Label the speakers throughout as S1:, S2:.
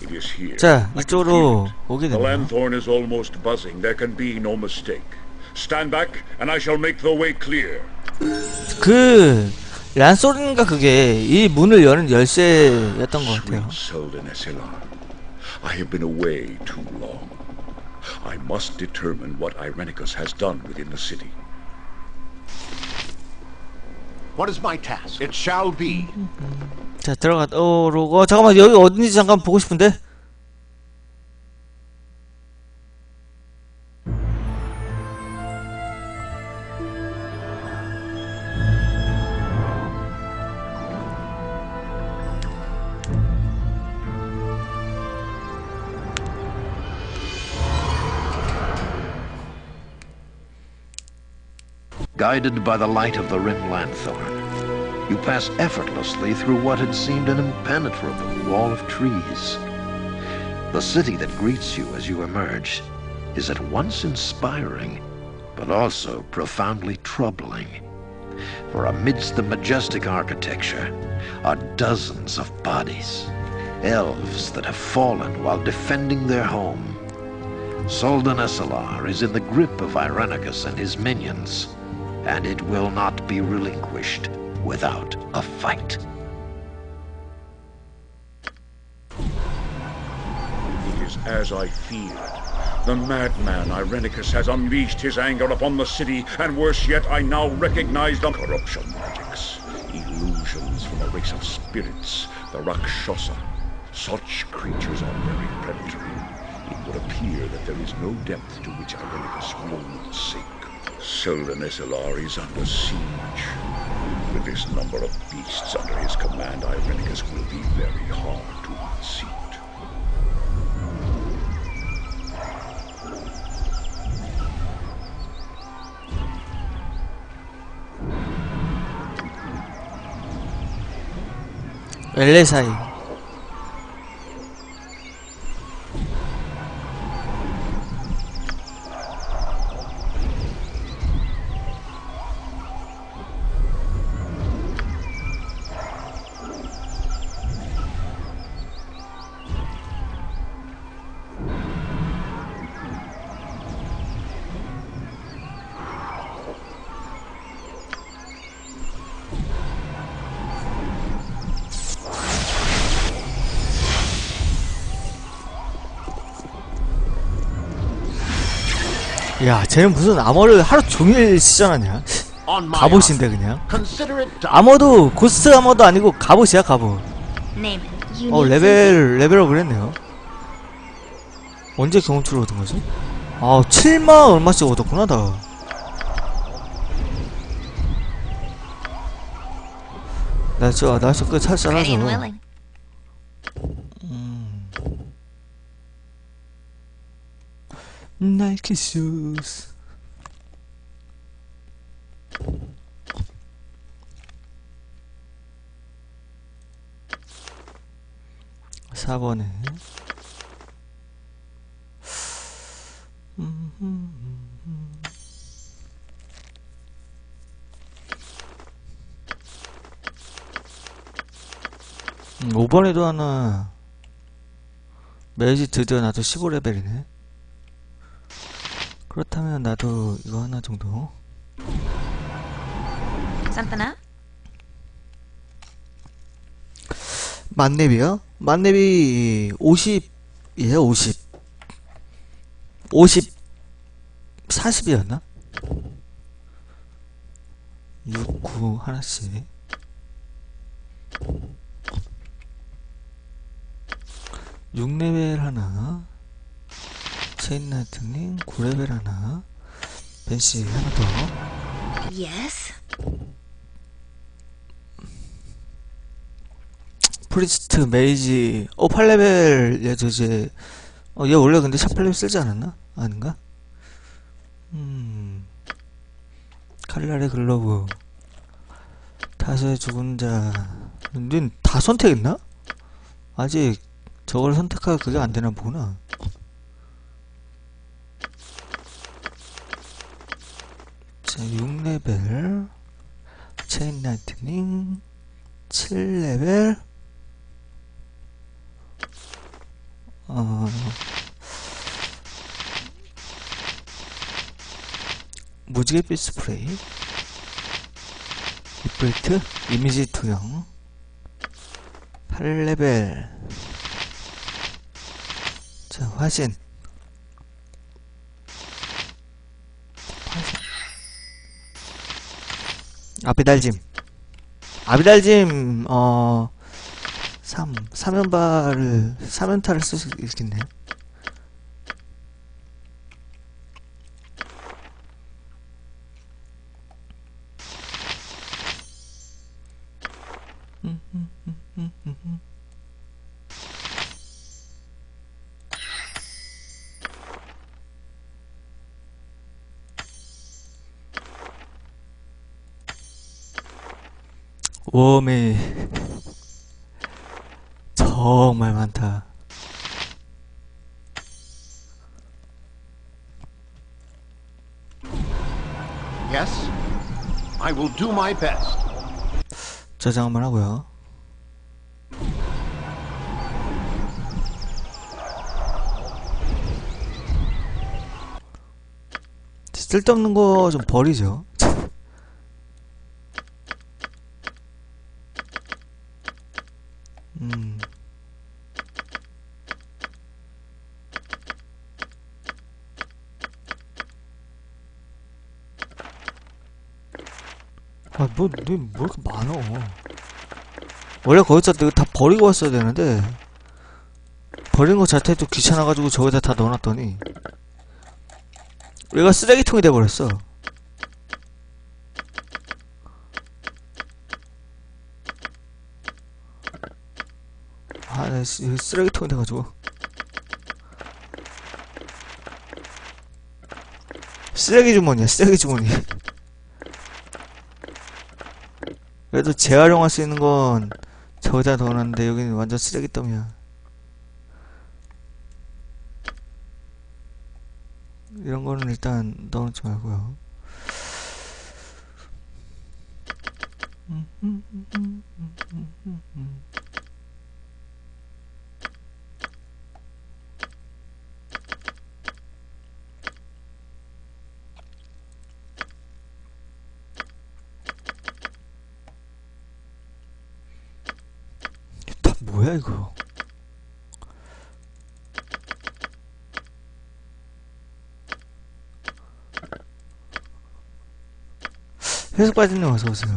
S1: It is here.
S2: 자,
S1: I can
S2: 이쪽으로
S1: feel it.
S2: 오게
S1: The
S2: 됐네요.
S1: lanthorn is almost buzzing. There can be no mistake. Stand back, and I shall make the way clear.
S2: 그 란소린가 그게 이 문을 여는 열쇠였던 것 같아요.
S1: Sweet Soldan Esselar, I have been away too long. I must determine what Irenicus has done within the city.
S3: What is my task? It shall be.
S2: 자, 들어가도록. 잠깐만, 여기 어딘지 잠깐 보고 싶은데.
S3: Guided by the light of the Rim Lanthorn, you pass effortlessly through what had seemed an impenetrable wall of trees. The city that greets you as you emerge is at once inspiring, but also profoundly troubling. For amidst the majestic architecture are dozens of bodies, elves that have fallen while defending their home. Soldan Esselar is in the grip of Irenicus and his minions, and it will not be relinquished without a fight.
S1: It is as I feared. The madman Irenicus has unleashed his anger upon the city, and worse yet, I now recognize the corruption magics, illusions from a race of spirits, the Rakshasa. Such creatures are very predatory. It would appear that there is no depth to which Irenicus will not sink. Soldan Esselar is under siege. With this number of beasts under his command, Irenicus will be very hard to unseat.
S2: 엘레사이. 야, 쟤는 무슨 암호를 하루 종일 시전하냐? 갑옷인데 그냥. 암호도 고스트 암호도 아니고 갑옷이야, 갑옷. 레벨업을 했네요. 언제 경험치를 얻은 거지? 7만 얼마씩 얻었구나, 나. 나 저 그 찾아라서. 나이키 슈즈. (4번에) 5번에도 하나. 매지 드디어 나도 15레벨이네 그렇다면 나도 이거 하나 정도. 만렙이요? 만렙이 50이에요. 50 40이었나? 6, 9 하나씩. 6레벨 하나, 체인 라이트닝 9레벨 하나, 벤시 하나 더.
S4: Yes.
S2: 프리스트 메이지 8레벨. 얘 이제 얘 원래 근데 18레벨 쓰지 않았나? 아닌가? 칼날의 글러브, 다수의 죽은 자. 닌 다 선택했나? 아직 저걸 선택할 그게 안 되나 보구나. 자, 6레벨 체인 라이트닝 7레벨 무지갯빛 스프레이, 리플트, 이미지 투영, 8레벨. 자, 화신. 아비달짐. 아비달짐, 3연발을 쓸 수 있겠네요. 웜이 정말 많다.
S5: Yes, I will do my best.
S2: 저장 한번 하고요. 쓸데없는 거 좀 버리죠. 뭐 이렇게 많어. 원래 거기서 내가 다 버리고 왔어야 되는데, 버린 거 자체도 귀찮아가지고 저기다 다 넣어놨더니, 얘가 쓰레기통이 돼버렸어. 나 쓰레기통이 돼가지고. 쓰레기 주머니야, 쓰레기 주머니. 그래도 재활용할 수 있는 건 저기다 넣어놨는데 여기는 완전 쓰레기더미야. 이런 거는 일단 넣어놓지 말고요. 뭐야 이거? 회수 빠진님 어서오세요.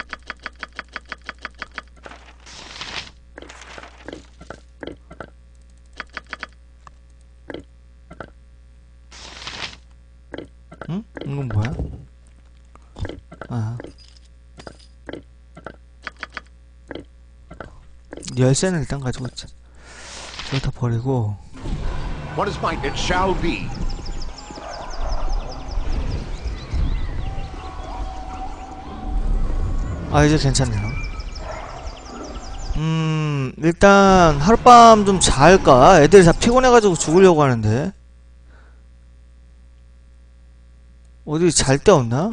S2: 응? 이건 뭐야? 아, 열쇠는 일단 가지고 있지. 저거 다 버리고.
S5: What is mine, it shall be.
S2: 아, 이제 괜찮네요. 일단 하룻밤 좀 잘까? 애들이 다 피곤해가지고 죽으려고 하는데. 어디 잘 데 없나?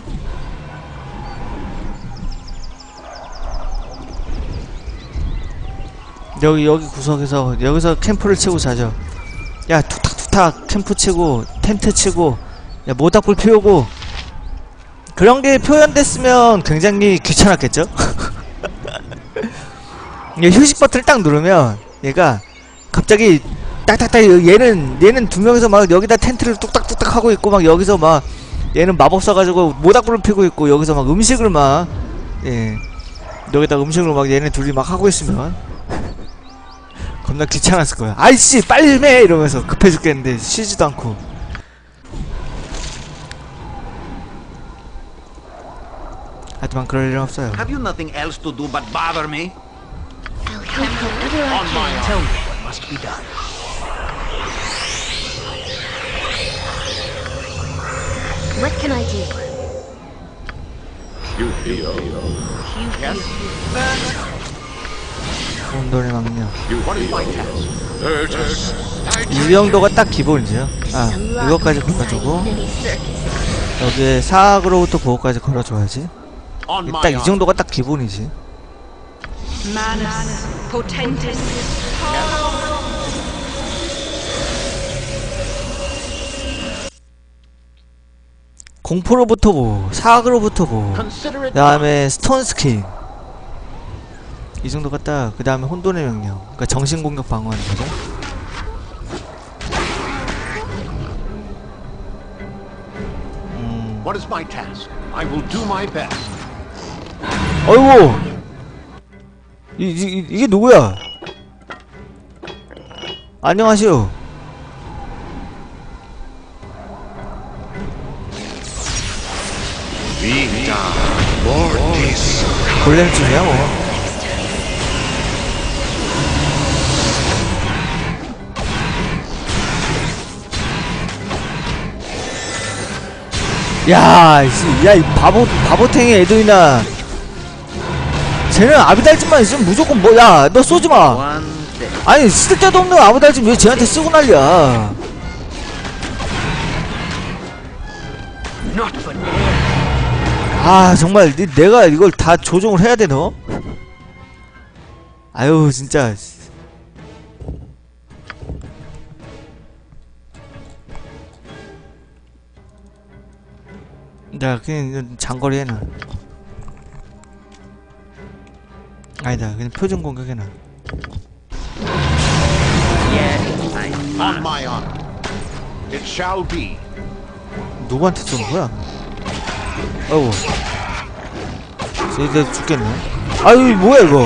S2: 여기 구석에서 여기서 캠프를 치고 자죠. 야, 툭탁툭탁 캠프 치고 텐트 치고, 야, 모닥불 피우고. 그런 게 표현됐으면 굉장히 귀찮았겠죠? 휴식 버튼을 딱 누르면 얘가 갑자기 딱딱딱, 얘는 두 명이서 막 여기다 텐트를 뚝딱뚝딱 하고 있고, 막 여기서 막 얘는 마법 써가지고 모닥불을 피고 있고, 여기서 막 음식을 막, 예, 여기다 음식을 막 얘네 둘이 막 하고 있으면 겁나 귀찮았을 거야. 아이씨 빨리 좀 해! 이러면서 급해 죽겠는데 쉬지도 않고. 하지만 그럴 일은 없어요.
S5: Have you nothing else to do but bother me?
S4: I'll help however I
S5: On my
S4: can.
S5: own. Tell me what must be done.
S4: What can I do?
S5: Yes?
S2: 온돌의 망령.
S5: What is my task?
S2: 유형도가 딱 기본이죠. 아, 이것까지 걸어주고,
S4: Any circus.
S2: 여기에 사악으로부터 보호까지 걸어줘야지.
S5: On my
S2: 딱 이
S5: honor.
S2: 정도가 딱 기본이지.
S6: Manus potentis.
S2: 공포로부터 보, 사악으로부터 보,
S5: Consider
S2: 그
S5: it done.
S2: 다음에 스톤 스킨 이 정도가 딱, 그 다음에 혼돈의 명령, 그니까 정신공격 방어하는 거죠.
S5: What is my task? I will do my best.
S2: 어이구! 이게 누구야? 안녕하시오. 골렘쯤이야 뭐. 야, 이 바보탱이 에도이나. 쟤는 아비달쯤만 있으면 무조건 뭐, 야, 너 쏘지 마. 아니, 쓸데도 없는 아비달쯤 왜 쟤한테 쓰고 난리야. 아, 정말, 내가 이걸 다 조종을 해야 돼, 너? 아유, 진짜. 야, 그냥 장거리 해놔. 아니다, 그냥 표준 공격 해놔.
S5: On my honor. It shall be.
S2: 누구한테 쏘는 거야? 어우. 이제 죽겠네. 아유, 뭐야, 이거.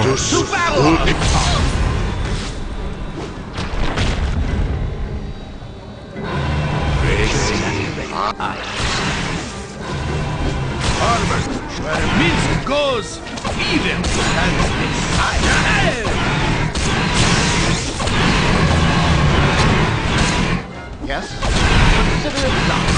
S6: Minsk goes even
S5: Yes? Consider it done.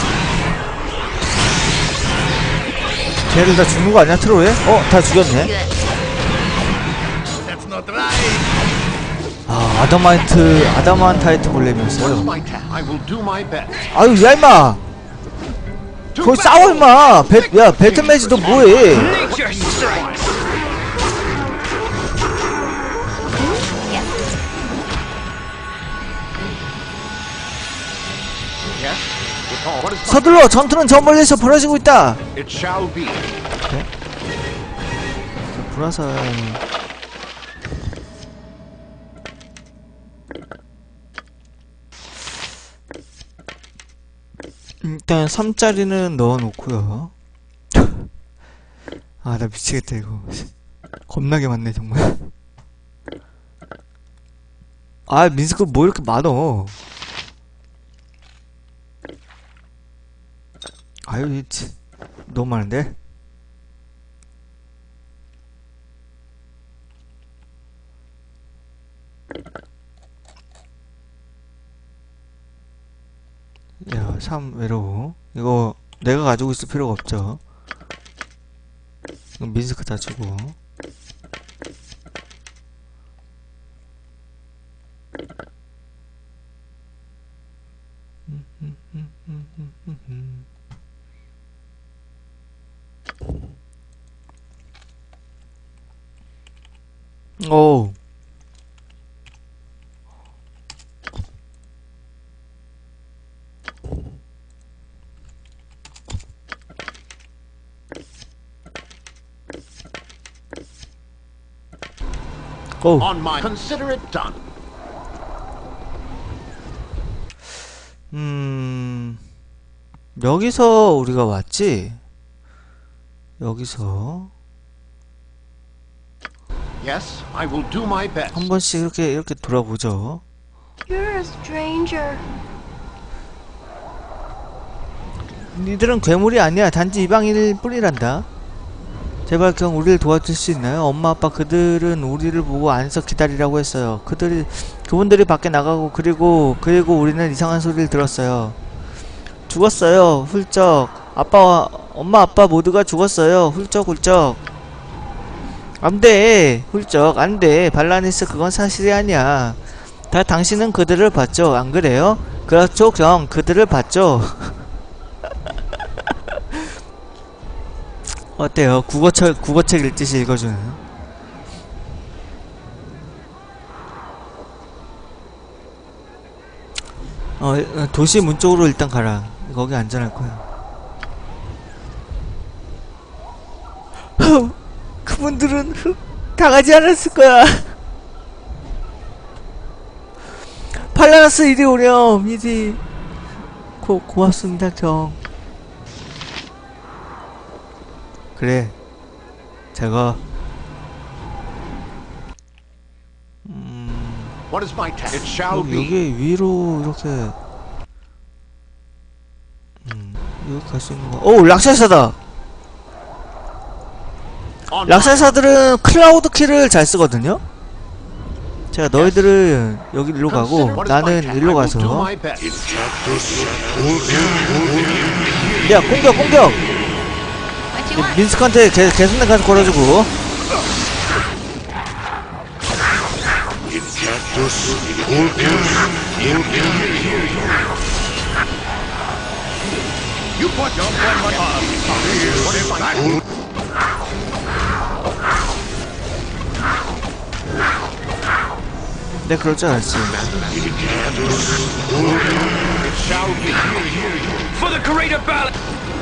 S2: 걔들 다 죽는 거 아니야, 트로에? 다 죽였네.
S6: That's not right.
S2: 아, 아담한타이트
S5: What is
S2: 골렘이었어요.
S5: my task? I will do my best.
S2: 아유, 야, 임마! 거기 싸워, 임마! 야, 배트매지 너 뭐해?
S6: Nature strikes.
S5: Yes? Recall. What is my
S2: 서둘러! 전투는 저 멀리서 벌어지고 있다!
S5: It shall be.
S2: 불화살... 일단 3짜리는 넣어놓고요. 아, 나 미치겠다 이거. 겁나게 많네 정말. 아, 민스크 뭐 이렇게 많어. 아유, 너무 많은데? 야, 3 외로워. 이거 내가 가지고 있을 필요가 없죠. 이건 민스크 다 주고. 오. 오.
S5: On my. Consider it done.
S2: 여기서 우리가 왔지? 여기서
S5: Yes, I will do my best.
S2: 한 번씩 이렇게 돌아보죠.
S4: You're a stranger.
S2: 니들은 괴물이 아니야. 단지 이방인일 뿐이란다. 제발 그냥 우리를 도와줄 수 있나요? 엄마 아빠 그들은 우리를 보고 안에서 기다리라고 했어요. 그분들이 밖에 나가고 그리고 우리는 이상한 소리를 들었어요. 죽었어요. 훌쩍. 엄마 아빠 모두가 죽었어요. 훌쩍. 안돼. 훌쩍 안돼. 발라니스 그건 사실이 아니야. 다 당신은 그들을 봤죠. 안 그래요? 그렇죠 형. 그들을 봤죠. 어때요? 국어책 읽듯이 읽어주는. 도시 문 쪽으로 일단 가라. 거기 안전할 거야. 그들은 흑 당하지 않았을 거야. 팔라라스 이리 오렴. 이리 고맙습니다 정. 그래 제가
S5: What is my task? It shall be.
S2: 여기 위로 이렇게 여기 갈 수 있는 거. 오 락살사다.
S5: On
S2: 락살사들은 클라우드 키를 잘 쓰거든요. 제가 너희들은 여기로 가고 나는 일로 가서 야 공격 민스크한테 개선대 가서 걸어주고
S5: You put your weapon on. What is my
S2: 내가 그럴 줄 알았지.
S5: shall be.
S6: For the greater balance.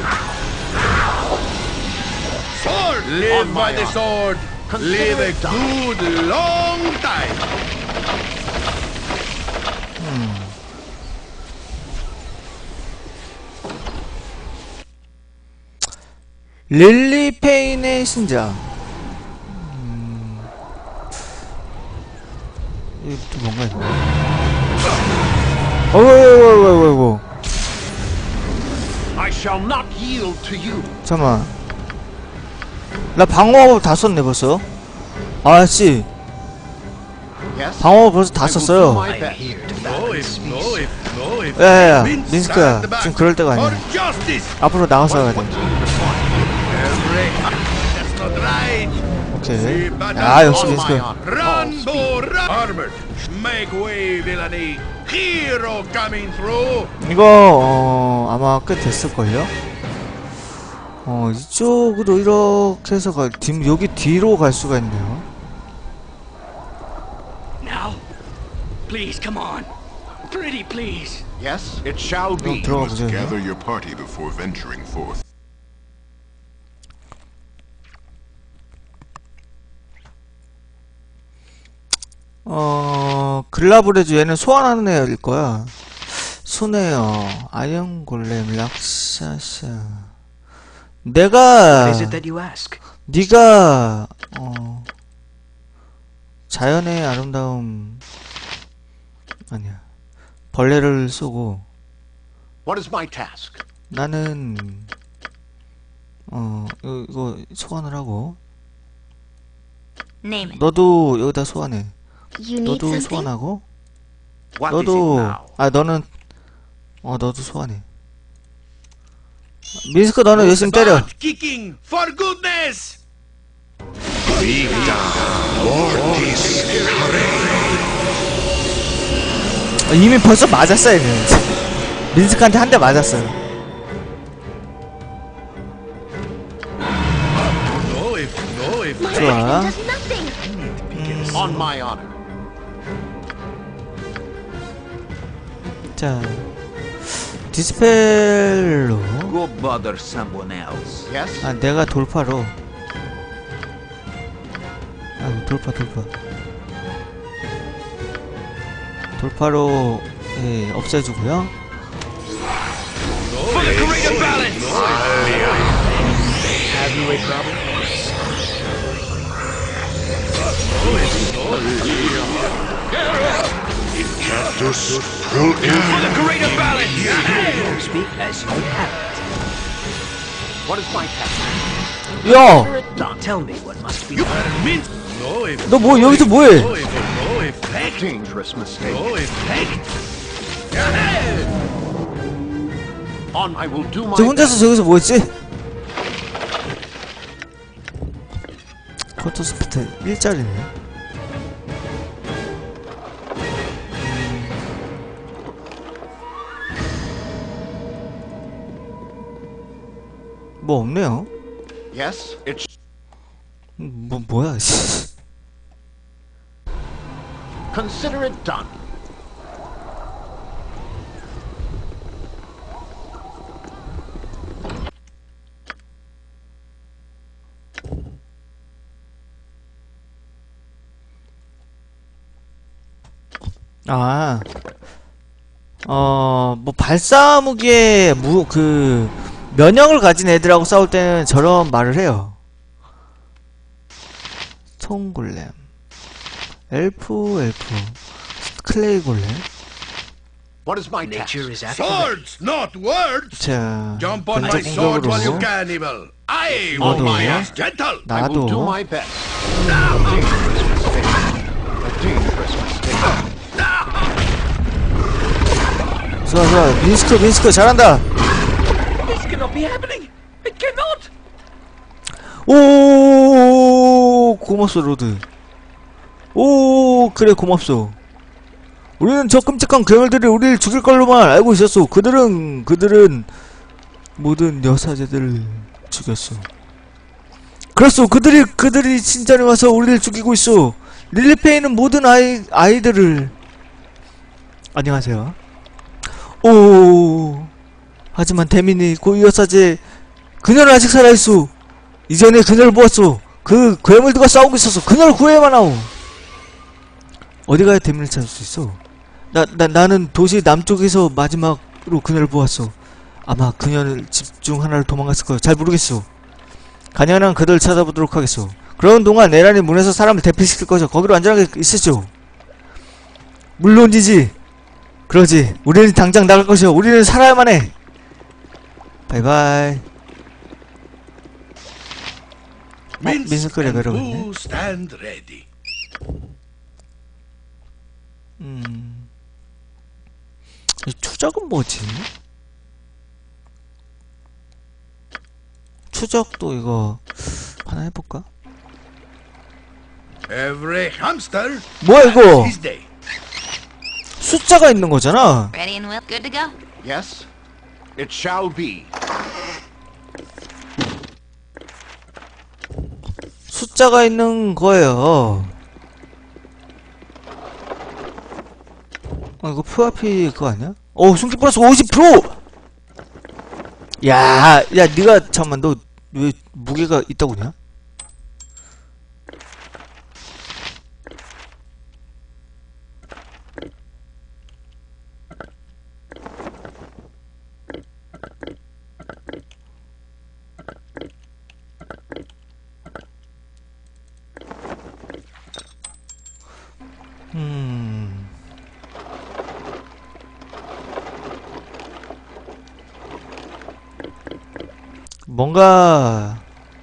S6: Sword! Live by the sword. Live a good long time.
S2: 릴리 페인의 신장. 이거 또 뭔가 있네. 어이구.
S5: I shall not yield to you.
S2: 잠깐만. 나 방어법 다 썼네 벌써. 아씨
S5: Yes.
S2: 방어법 벌써 다
S5: I will do
S2: 썼어요.
S5: my best.
S6: No if.
S2: 야야야 민스크야 지금 그럴 때가
S6: For
S2: 아니야.
S6: justice.
S2: 앞으로 나가서 가야 돼.
S6: That's not right.
S2: 오케이. 야 역시
S5: On
S2: 민스크.
S5: my honor.
S6: Run, Bo, run! Armored. Make way, villainy. Hero coming through.
S2: 이거 아마 끝 됐을걸요? 이쪽으로 이렇게 해서 여기 뒤로 갈 수가 있네요.
S7: Now? Please, come on. Pretty, please.
S5: Yes, it shall be.
S2: 들어가 보자.
S8: Gather your party before venturing forth.
S2: 글라브레즈 얘는 소환하는 애일 거야. 손에요. 아이언 골렘, 락샤샤. 내가
S7: What is it that you ask?
S2: 네가 자연의 아름다움 아니야. 벌레를 쏘고
S5: What is my task?
S2: 나는 이거 소환을 하고
S4: Name it.
S2: 너도 여기다 소환해.
S4: You need
S2: 너도
S4: something?
S2: 소환하고
S5: What is it
S2: 너도
S5: now?
S2: 너는 너도 소환해. 민스크 너는 열심히 때려.
S6: Start kicking for goodness.
S2: 이미 벌써 맞았어 얘는. 민스크한테 한 대 맞았어요.
S6: No if.
S4: My
S2: 좋아.
S4: weapon does nothing.
S5: On my honor.
S2: 자 디스펠로
S7: Go bother someone else.
S5: Yes.
S2: 내가 돌파로 돌파로 없애주고요.
S6: For the greater balance.
S5: Have you a problem?
S6: For the greater balance.
S7: Speak as you have it.
S5: What is my task?
S2: 야!
S5: Done.
S7: Tell me what must be
S6: You
S7: done.
S6: mean no if.
S2: 너 뭐 여기서 뭐해?
S6: No if. Heck.
S5: Dangerous mistake.
S6: No if. Heck.
S5: On, I will do my
S2: 저 혼자서
S5: best.
S2: 저기서 뭐했지? 커터 스피트 1짜리네. 뭐 없네요.
S5: Yes, it
S2: 뭐야 씨.
S5: consider it done.
S2: 아, 뭐 발사무기에 면역을 가진 애들하고 싸울 때는 저런 말을 해요. 스톤골렘, 엘프, 클레이 골렘.
S5: What is my task?
S7: Nature is after me.
S6: Swords, not words!
S2: 자,
S6: Jump on my
S2: 근접
S6: sword while you
S2: 공격으로
S6: can, evil! I
S2: 나도.
S6: will be as gentle!
S5: I will do
S2: 나도.
S5: my best. A dangerous mistake.
S2: 좋아, 민스크 잘한다.
S7: This cannot be happening. It cannot.
S2: 오, 고맙소 로드. 오, 그래 고맙소. 우리는 저 끔찍한 괴물들이 우리를 죽일 걸로만 알고 있었소. 그들은 모든 여사제들을 죽였소. 그렇소. 그들이 진짜로 와서 우리를 죽이고 있소. 릴리페이는 모든 아이들을. 안녕하세요. 오, 하지만 데미니 고 여사제 그녀는 아직 살아있소. 이전에 그녀를 보았소. 그 괴물들과 싸우고 있었어. 그녀를 구해야만 하오. 어디 가야 데미를 찾을 수 있어? 나는 도시 남쪽에서 마지막으로 그녀를 보았어. 아마 그녀는 집 중 하나를 도망갔을 거야. 잘 모르겠어. 가능한 그들을 찾아보도록 하겠어. 그런 동안 에란이 문에서 사람을 대피시킬 거죠. 거기로 안전하게 있으시오. 물론이지. 그러지. 우리는 당장 나갈 것이오. 우리는 살아야만 해. 바이바이. 민스크 레벨업 있네.
S6: Who stand ready?
S2: 이 추적은 뭐지? 추적도 이거 하나 해볼까?
S6: Every hamster
S2: 뭐야
S6: has
S2: 이거?
S6: his day.
S2: 숫자가 있는 거잖아.
S4: Ready and well, good to go.
S5: Yes, it shall be.
S2: 숫자가 있는 거예요. 이거 POP 그거 아니야? 숨기 플러스 50%! 야, 니가, 잠깐만, 너 왜 무게가 있다고 그냐? 뭔가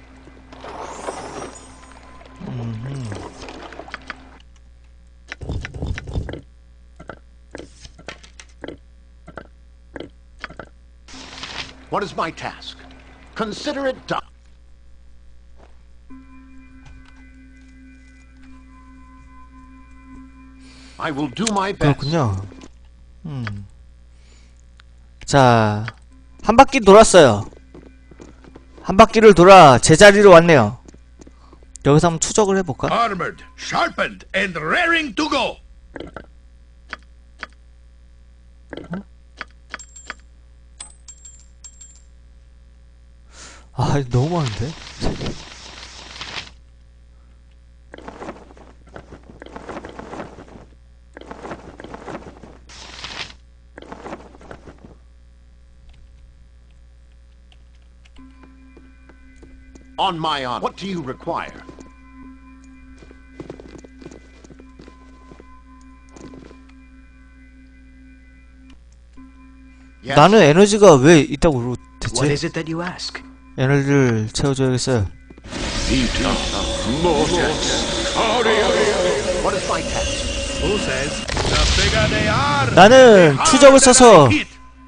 S5: What is my task? Consider it done. I will do my best.
S2: 그렇군요. 자, 한 바퀴 돌았어요. 한 바퀴를 돌아 제자리로 왔네요. 여기서 한번 추적을 해볼까?
S6: Armored, sharpened, and raring to go.
S2: 아, 이거 너무 많은데?
S5: On my honor. What do you require? Yes.
S2: 나는 에너지가 왜 있다고 대체?
S7: What is it that you ask?
S2: 에너지를 채워줘야겠어요.
S5: What is my task?
S6: Who says the bigger they are,
S2: 나는
S6: the
S2: 추적을
S6: harder
S2: 써서
S6: they hit?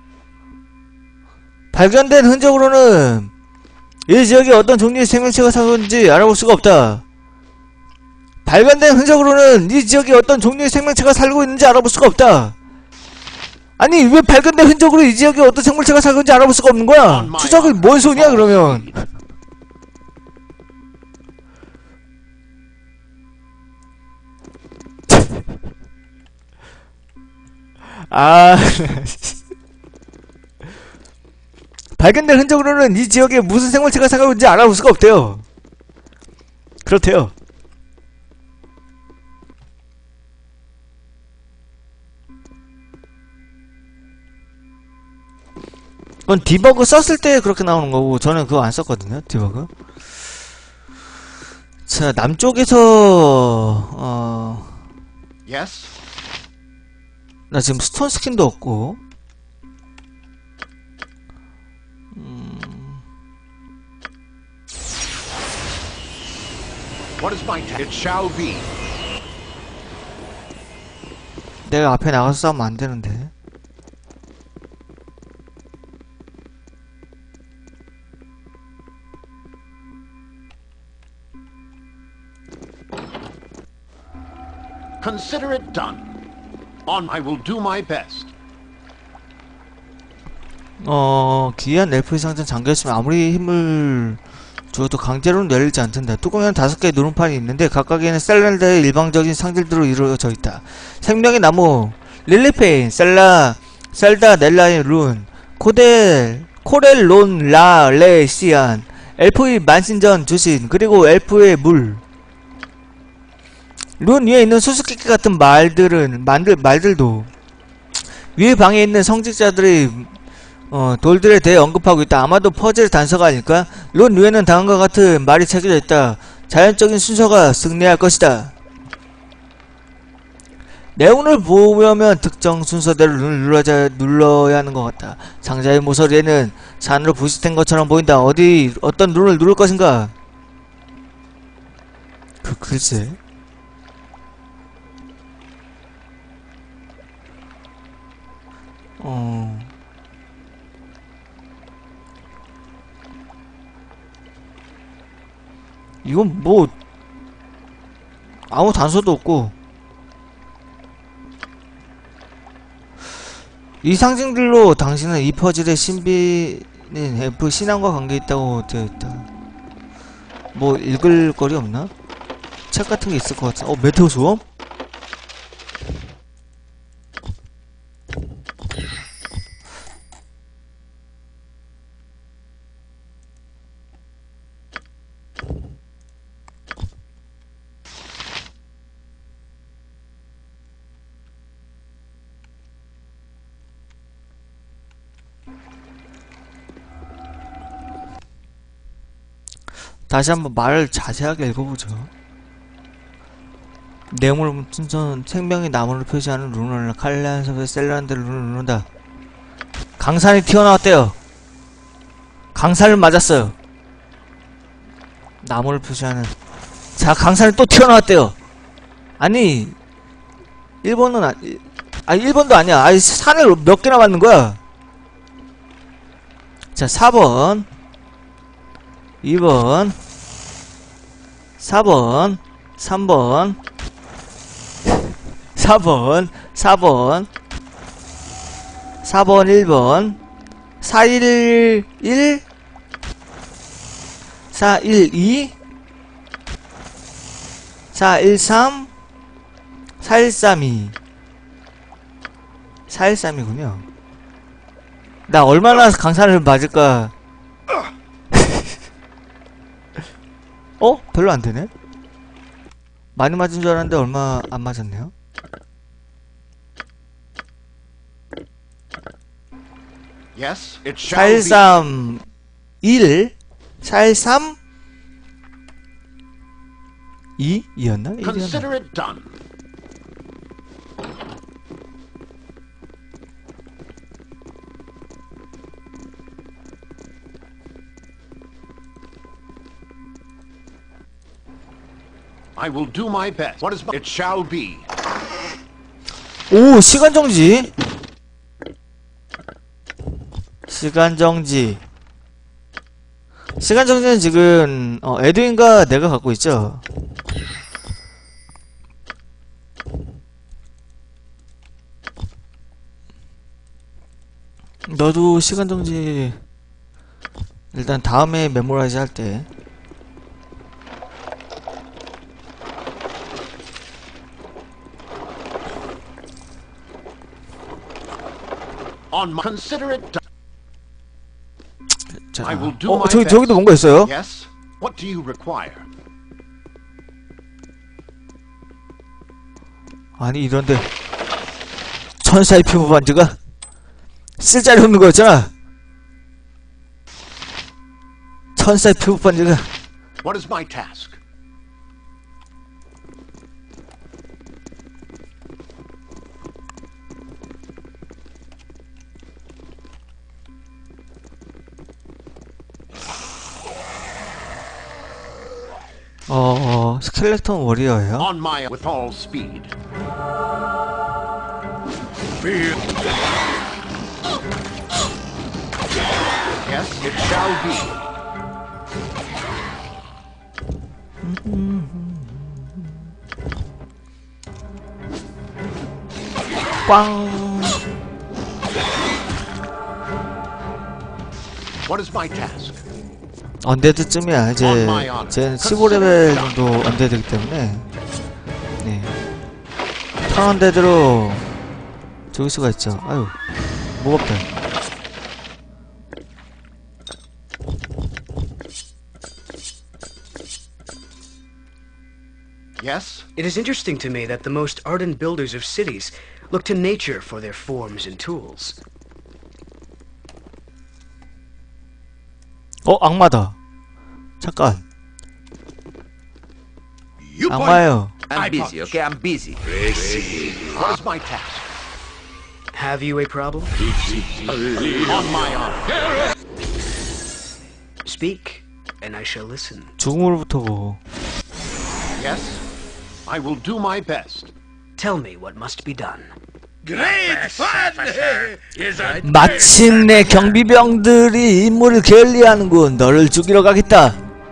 S2: 발견된 흔적으로는 이 지역에 어떤 종류의 생명체가 살고 있는지 알아볼 수가 없다. 발견된 흔적으로는 이 지역에 어떤 종류의 생명체가 살고 있는지 알아볼 수가 없다. 아니, 왜 발견된 흔적으로 이 지역에 어떤 생물체가 살고 있는지 알아볼 수가 없는 거야? 추적이 뭔 소리야 그러면? 아... 발견된 흔적으로는 이 지역에 무슨 생물체가 살고 있는지 알아볼 수가 없대요. 그렇대요. 그건 디버그 썼을 때 그렇게 나오는 거고 저는 그거 안 썼거든요. 디버그. 자, 남쪽에서
S5: Yes?
S2: 나 지금 스톤 스킨도 없고.
S5: What is my task? It shall be.
S2: 내가 앞에 나가서 싸우면 안 되는데.
S5: Consider it done. I will do my best.
S2: 기이한 엘프의 상자는 잠겨있으면 아무리 힘을 줘도 강제로는 열리지 않던데. 뚜껑에는 5개의 누름판이 있는데 각각에는 셀란드의 일방적인 상들들로 이루어져 있다. 생명의 나무, 릴리페인, 셀다, 넬라의 룬, 코렐, 론, 라, 레, 시안, 엘프의 만신전, 주신, 그리고 엘프의 물. 룬 위에 있는 수수께끼 같은 말들도 위에 방에 있는 성직자들의 돌들에 대해 언급하고 있다. 아마도 퍼즐 단서가 아닐까? 룬 위에는 다음과 같은 말이 새겨져 있다. 자연적인 순서가 승리할 것이다. 내용을 보려면 특정 순서대로 룬을 눌러야 하는 것 같다. 상자의 모서리에는 산으로 부식된 것처럼 보인다. 어떤 룬을 누를 것인가? 글쎄. 이건 뭐 아무 단서도 없고 이 상징들로 당신은 이 퍼즐의 신비는 엘프 신앙과 관계있다고 되어있다. 뭐 읽을 거리 없나? 책 같은 게 있을 것 같아. 메테오 수험? 다시 한번 말을 자세하게 읽어보죠. 내용을 보면 생명의 나무를 표시하는 룬을 칼레안섭의 셀란드를 누른다. 강산이 튀어나왔대요. 강산을 맞았어요. 나무를 표시하는. 자, 강산이 또 튀어나왔대요. 아니 1번은 1번도 아니야. 아니 산을 몇 개나 맞는 거야. 자, 4번 2번 4번 3번 4번 1번 411 412 413 4132 4132군요. 나 얼마나 강산을 맞을까. 별로 안 되네? 많이 맞은 줄 알았는데 얼마 안 맞았네요?
S5: Yes, it shall
S2: 431 413 2였나?
S5: be. Consider it done. I will do my best. What is it shall be.
S2: 오, 시간정지. 시간정지는 지금 에드윈과 내가 갖고 있죠. 너도 시간정지 일단 다음에 메모라이즈 할 때.
S5: Consider it done.
S2: 자,
S5: I will do my
S2: 저기도
S5: best.
S2: 뭔가 있어요.
S5: Yes. What do you require?
S2: 아니 이런데 천사의 피부 반지가 쓸 자리 없는 거였잖아. 천사의 표본 번지가.
S5: What is my task?
S2: 스켈레톤 워리어예요?
S5: On my with all speed. Yes, it shall be.
S2: 꽝.
S5: What is my task?
S2: 언데드쯤이야. 이제 쟤는 15레벨 정도 언데드이기 때문에 네, 턴 언데드로 죽일 수가 있죠. 아유, 무겁다.
S5: Yes?
S7: It is interesting to me that the most ardent builders of cities look to nature for their forms and tools.
S2: 악마다. 잠깐. 악마예요.
S9: I'm busy, okay? I'm busy.
S5: What is my task?
S7: Have you a problem?
S5: On my honor.
S7: Speak, and I shall listen.
S2: 죽음으로부터 보고.
S5: Yes? I will do my best.
S7: Tell me what must be done.
S6: Great fun!
S2: 마침내 경비병들이 임무를 게을리하는군. 너를 죽이러 가겠다.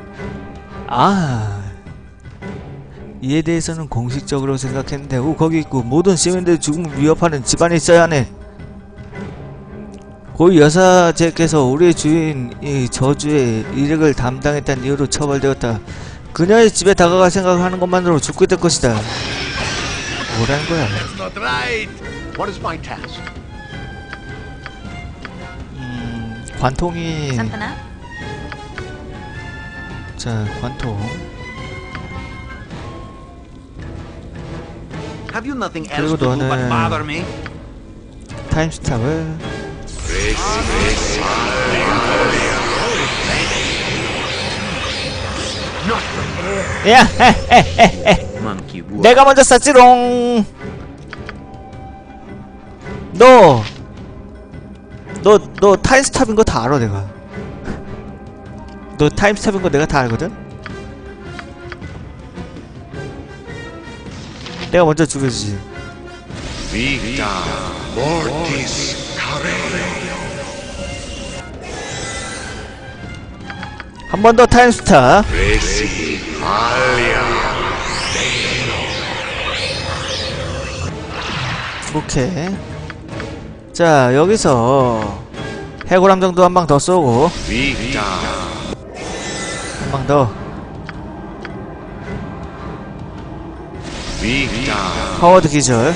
S2: 이에 대해서는 공식적으로 생각했는데 거기 있고 모든 시민들의 죽음을 위협하는 집안에 있어야 하네. 고위 여사제께서 우리의 주인 이 저주의 이력을 담당했다는 이유로 처벌되었다. 그녀의 집에 다가갈 생각하는 것만으로 죽게 될 것이다. 뭐라는 거야?
S6: Not right.
S5: What is my task?
S2: 관통이.
S4: Santana?
S2: 자, 관통.
S9: Have you nothing
S2: 그리고
S9: else to do but
S2: 너는
S9: bother me?
S2: 타임스탑을. 야,
S9: Monkey boy.
S2: 내가 먼저 쐈지롱. 너 타임스탑인 거 다 알아. 내가 너 타임스탑인 거 내가 다 알거든. 내가 먼저 죽여주지. 한 번 더 타임스탑. 오케이. 자, 여기서 해골함정도 한 방 더 쏘고 한 방 더. 허워드 기절.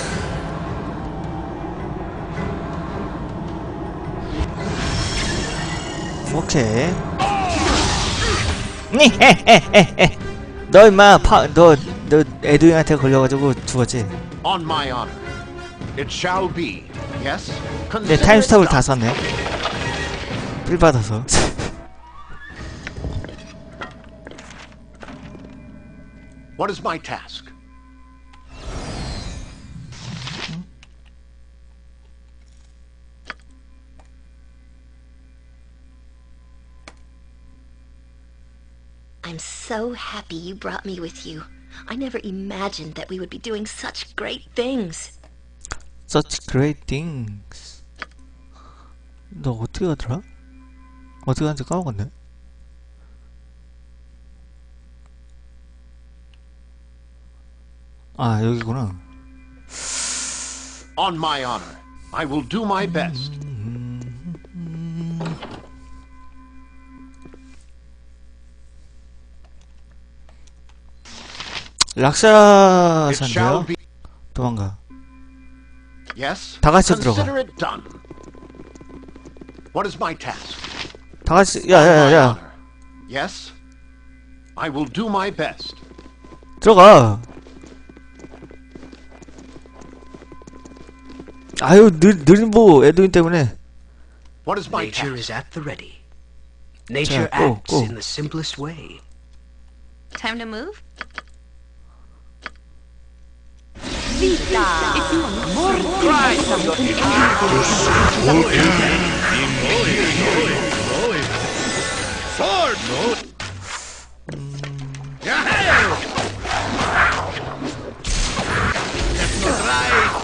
S2: 오케이. 너 임마 너 에드윙한테 걸려가지고 죽었지.
S5: On my honor. It shall be. Yes?
S2: 내 타임스탑을 다 썼네. 필 받아서.
S5: What is my task?
S4: I'm so happy you brought me with you. I never imagined that we would be doing such great things.
S2: Such great things. 너 어떻게 하더라? 어떻게 하는지 까먹었네. 아, 여기구나.
S5: On my honor. I will do my best. It shall
S2: 락샤산데요?
S5: be.
S2: 도망가.
S5: Yes?
S2: 다 같이
S5: Consider
S2: 들어가.
S5: it done. What is my task?
S2: 다 같이.
S5: On my
S2: 야야야야.
S5: honor. Yes? I will do my best.
S2: 들어가. 아유, 느린 보 에드윈 때문에.
S5: What is my
S7: Nature
S5: task?
S7: is at the ready. Nature
S2: 자, 고,
S7: acts
S2: 고.
S7: in the simplest way.
S10: Time to move? Vita! If you are mortal, cry from your
S6: Sword! No. That's not right.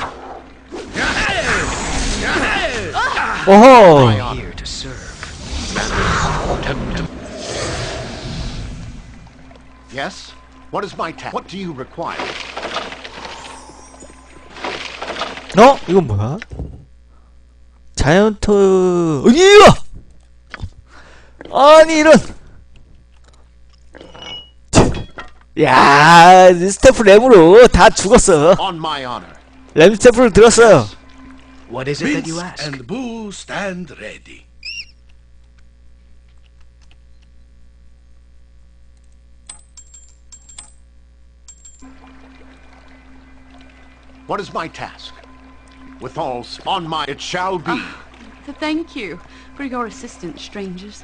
S2: 오호!
S7: Here to serve.
S5: Yes? What is my task? What do you require?
S2: 이건 뭐야? 자이언트, 이야! 아니, 이런! 야, 스태프 램으로 다 죽었어.
S5: On my honor.
S2: 램 스태프를 들었어요.
S7: What is it that
S6: Vince
S7: you ask?
S6: and Boo stand ready.
S5: What is my task? With all on my it shall be.
S10: Thank you for your assistance, strangers.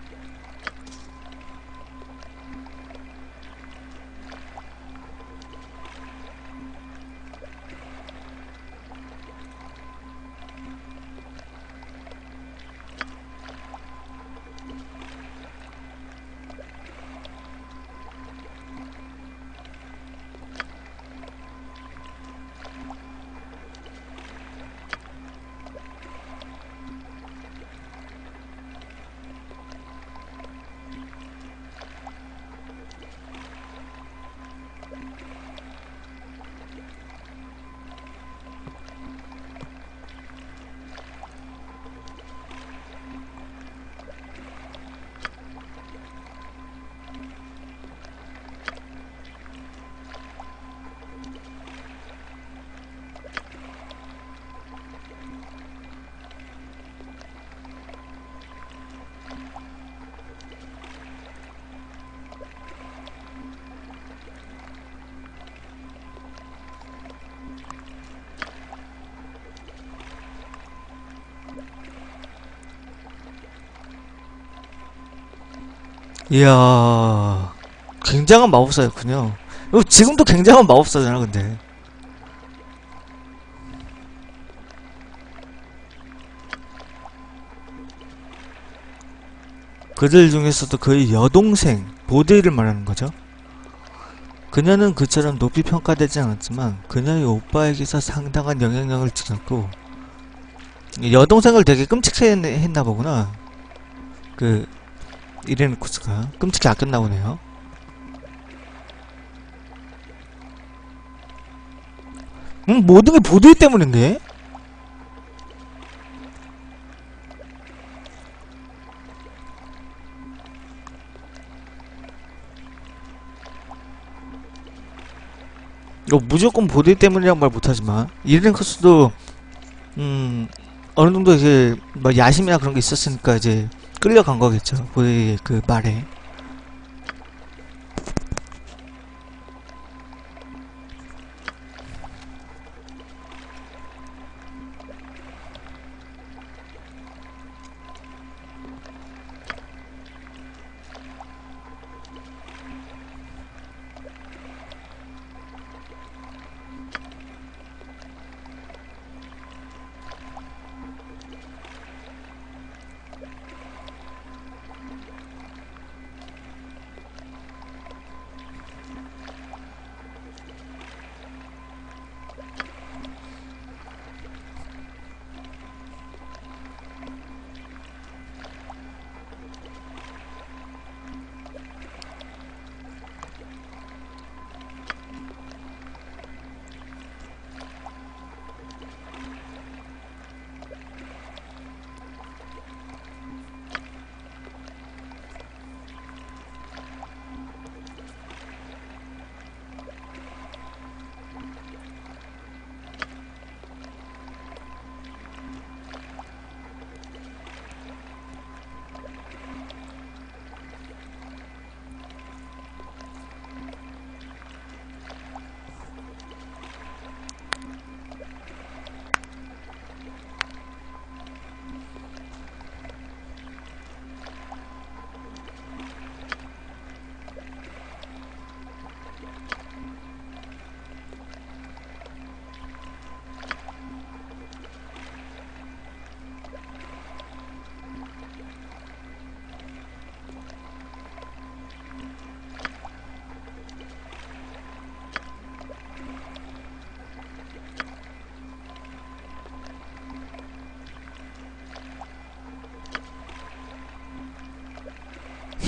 S2: 이야, 굉장한 마법사였군요. 지금도 굉장한 마법사잖아, 근데. 그들 중에서도 그의 여동생, 보드를 말하는 거죠. 그녀는 그처럼 높이 평가되지 않았지만 그녀의 오빠에게서 상당한 영향력을 지녔고, 여동생을 되게 끔찍했나 보구나. 이레네 코스가 끔찍히 아꼈나 보네요. 모든 게 보드 때문인데? 이거 무조건 보드 때문이란 말 못하지만 이레네 코스도 어느 정도 이제 뭐 야심이나 그런 게 있었으니까 이제 끌려간 거겠죠. 보드의 그 말에.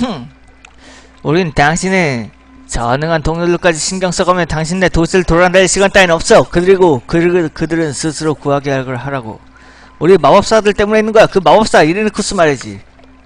S2: 우린 당신의 전능한 동료들까지 신경 써가면 당신네 도시를 돌아다닐 시간 따윈 없어. 그리고 그들은 스스로 구하게 할 걸 하라고. 우리 마법사들 때문에 있는 거야. 그 마법사 이레니쿠스 말이지.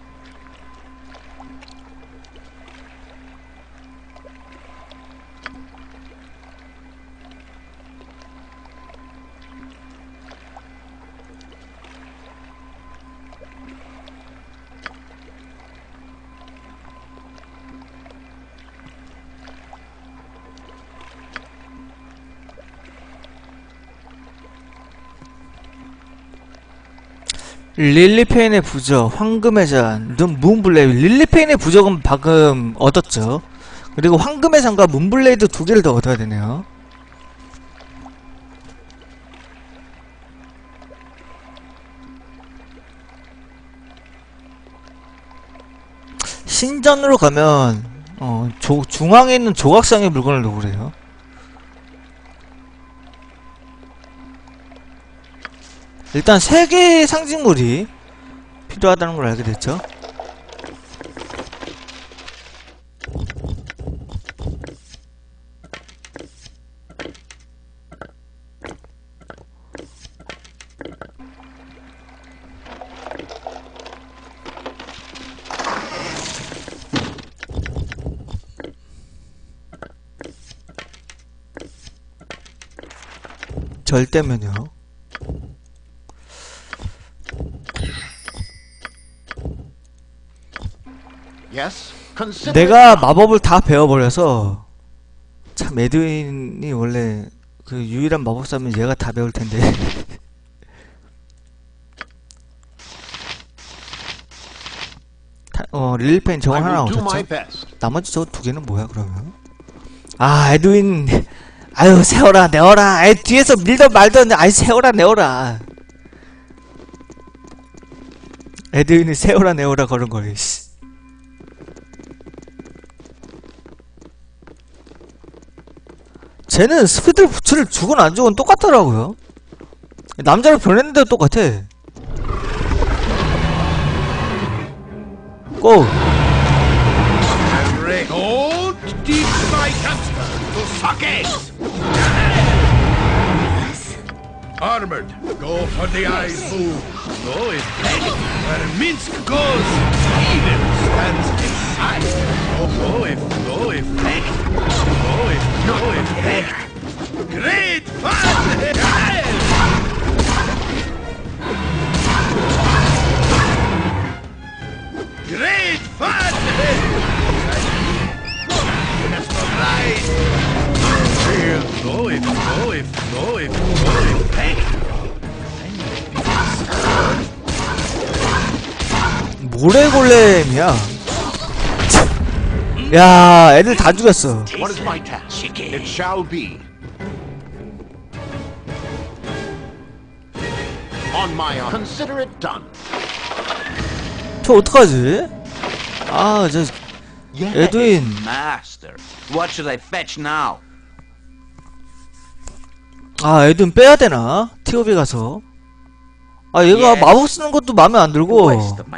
S2: 릴리페인의 부적, 황금의 잔, 문블레이드. 릴리페인의 부적은 방금 얻었죠. 그리고 황금의 잔과 문블레이드 두 개를 더 얻어야 되네요. 신전으로 가면 중앙에 있는 조각상의 물건을 놓으래요. 일단 3개의 상징물이 필요하다는 걸 알게 됐죠. 절대면요. 내가 마법을 다 배워버려서 참 에드윈이 원래 그 유일한 마법사면 얘가 다 배울 텐데. 릴리페인 저거 하나 얻었죠? 나머지 저 두 개는 뭐야 그러면? 아 에드윈 아유 세워라 내어라. 아이 뒤에서 밀던 말던 아이 세워라 내어라. 에드윈이 세워라 내어라 걸음거리. 쟤는 스피드 부츠를 주건 안 주건 똑같더라고요. 남자로 변했는데도 똑같아. 고!
S6: Armored, go for the eyes move. Go is where Minsk goes, even stands aside. Go if, go if, great fun! Great fun! That's not right. Go if, go if, go if, go if.
S2: 모래골렘이야. 야, 애들 다 죽였어.
S5: What is my task? It shall be. On my honor. Consider it done.
S2: 저 어떡하지? 아, 저 에드윈.
S9: Master, what should I fetch now?
S2: 아, 에드윈 빼야 되나? TOB 가서. 아, 얘가 마법 쓰는 것도 마음에 안 들고.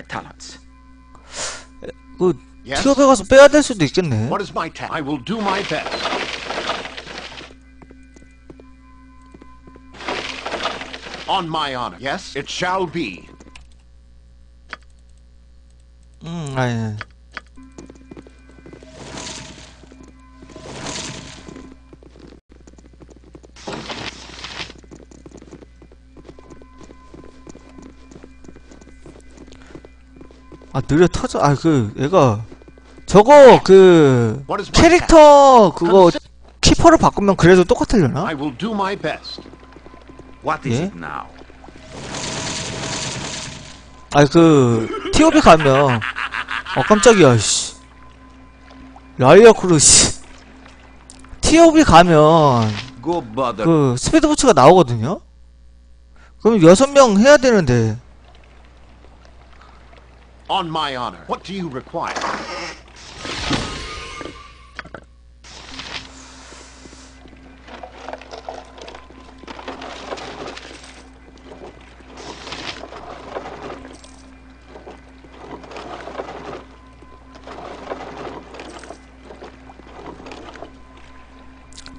S2: 그 TOB 가서 빼야 될 수도 있겠네.
S5: What is my task? I will do my best. On my honor. Yes, it shall be.
S2: 아니. 아, 느려 터져. 아, 얘가 저거 캐릭터 그거 키퍼를 바꾸면 그래도 똑같으려나?
S5: I will do my best.
S9: What is it now?
S2: 아, TOB 가면 깜짝이야, 씨. 라이어 크루, 씨. TOB 가면 스피드 부츠가 나오거든요? 그럼 6명 해야 되는데.
S5: On my honor. What do you require?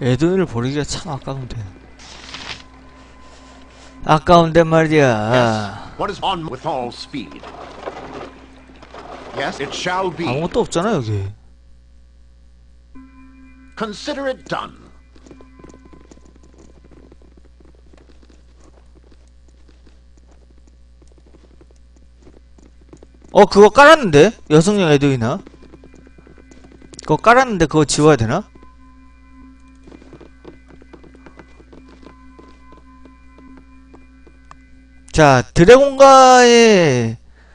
S2: 에드윈을 버리기가 참 아까운데. 아까운데 말이야.
S5: What is on with all speed? Yes, it shall be.
S2: 아무것도 없잖아 여기.
S5: Consider it done.
S2: 그거 깔았는데? 여성용 에드위나? 그거 깔았는데 그거 지워야 되나? 자, 드래곤과의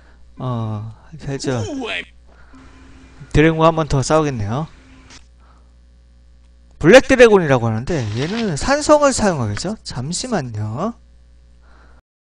S2: 살짝 드래곤과 한 번 더 싸우겠네요. 블랙 드래곤이라고 하는데 얘는 산성을 사용하겠죠? 잠시만요.